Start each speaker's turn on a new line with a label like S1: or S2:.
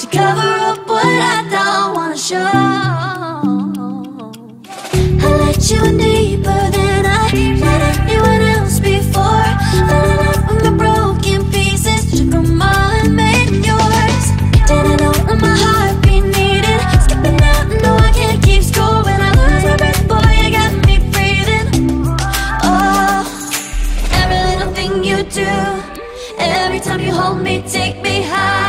S1: cover up what I don't wanna show. I let you in deeper than I let anyone else before. Fell in love with my broken pieces, took them all and made them yours. Didn't know when my heart be needed, skipping out, no I can't keep score. When I lose my breath, boy, you got me breathing. Oh, every little thing you do, every time you hold me, take me high.